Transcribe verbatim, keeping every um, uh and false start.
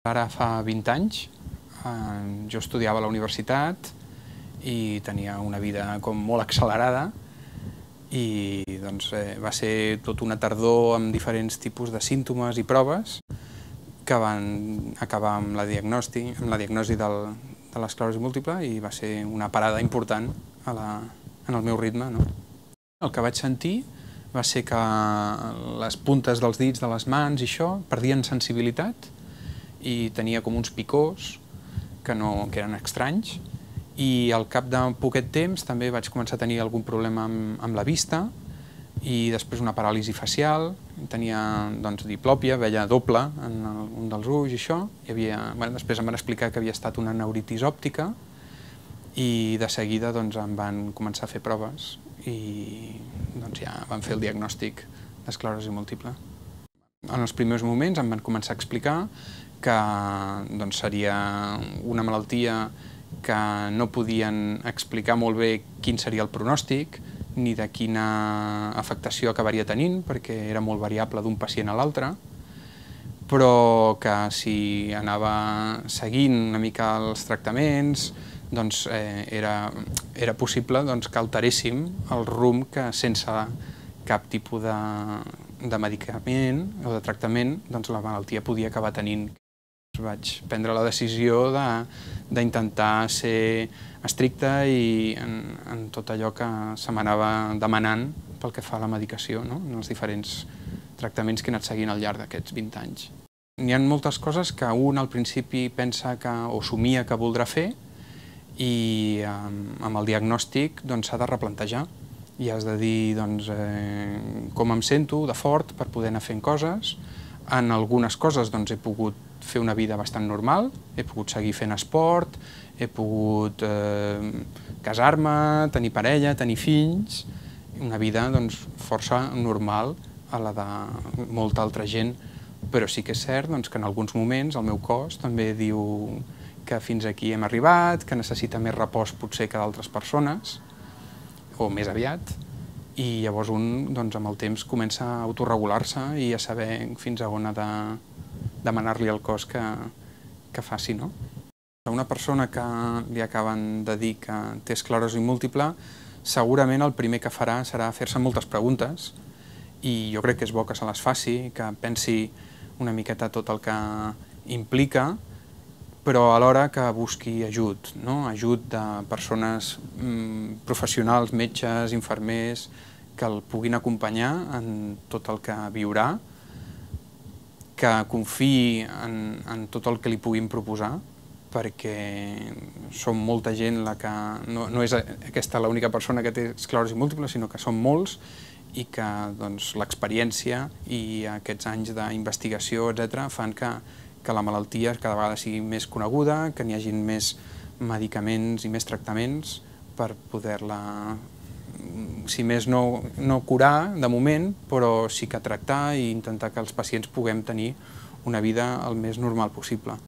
Ara fa vint anys, jo estudiava a la universitat i tenia una vida com molt accelerada i doncs, eh, va ser tota una tardor amb diferents tipus de símptomes i proves que van acabar amb la diagnosi, amb la diagnosi del, de l'esclerosi múltiple i va ser una parada important a la, en el meu ritme. No? El que vaig sentir va ser que les puntes dels dits de les mans i això perdien sensibilitat i tenia com uns picors que, no, que eren estranys, i al cap de poquet temps també vaig començar a tenir algun problema amb, amb la vista i després una paràlisi facial, tenia doncs, diplòpia, veia doble en el, un dels ulls i això. Hi havia, bueno, després em van explicar que havia estat una neuritis òptica i de seguida doncs, em van començar a fer proves i doncs, ja van fer el diagnòstic d'esclerosi múltiple. En els primers moments em van començar a explicar que doncs, seria una malaltia que no podien explicar molt bé quin seria el pronòstic ni de quina afectació acabaria tenint, perquè era molt variable d'un pacient a l'altre, però que si anava seguint una mica els tractaments, doncs eh, era, era possible doncs, que alteréssim el rumb que sense cap tipus de, de medicament o de tractament doncs, la malaltia podia acabar tenint. Vaig prendre la decisió d'intentar ser estricte i en, en tot allò que se m'anava demanant pel que fa a la medicació, no? En els diferents tractaments que he anat seguint al llarg d'aquests vint anys. N'hi ha moltes coses que un al principi pensa que, o somia que voldrà fer i amb, amb el diagnòstic s'ha doncs, de replantejar i has de dir doncs, eh, com em sento de fort per poder anar fent coses. En algunes coses doncs, he pogut fer una vida bastant normal, he pogut seguir fent esport, he pogut eh, casar-me, tenir parella, tenir fills, una vida doncs, força normal a la de molta altra gent, però sí que és cert doncs, que en alguns moments el meu cos també diu que fins aquí hem arribat, que necessita més repòs potser que d'altres persones, o més aviat, i llavors un doncs, amb el temps comença a autorregular-se i a saber fins a on ha de demanar-li al cos que, que faci. No? A una persona que li acaben de dir que té esclerosi múltiple, segurament el primer que farà serà fer-se moltes preguntes i jo crec que és bo que se les faci, que pensi una miqueta tot el que implica, però alhora que busqui ajut, no? Ajut de persones mm, professionals, metges, infermers, que el puguin acompanyar en tot el que viurà, que confiï en, en tot el que li puguin proposar, perquè som molta gent la que... No, no és aquesta l'única persona que té esclerosi múltiple, sinó que som molts i que doncs, l'experiència i aquests anys d'investigació, etcètera, fan que, que la malaltia cada vegada sigui més coneguda, que n'hi hagi més medicaments i més tractaments per poder-la, si més no, no curar de moment, però sí que tractar i intentar que els pacients puguem tenir una vida el més normal possible.